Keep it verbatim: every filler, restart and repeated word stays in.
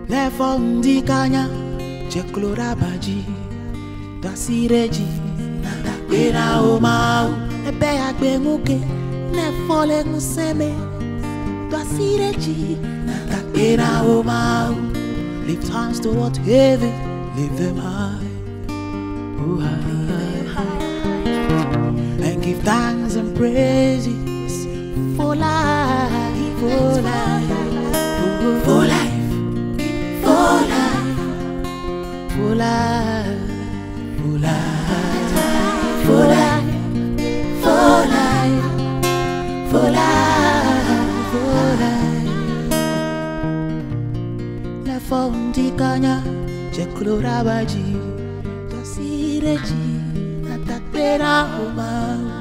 Le fondicanya, je clora baji, da sireji, nada pera o mau, e be agbe muke, ne fole museme, da sireji, nada pera o mau. Lift hands toward heaven, lift them high, oh high, and give thanks and praises for life, for life, for life. For life, for life, for life, for life, for life, for life. La fondicanya, je clora baji, to sireji, atakpera oma.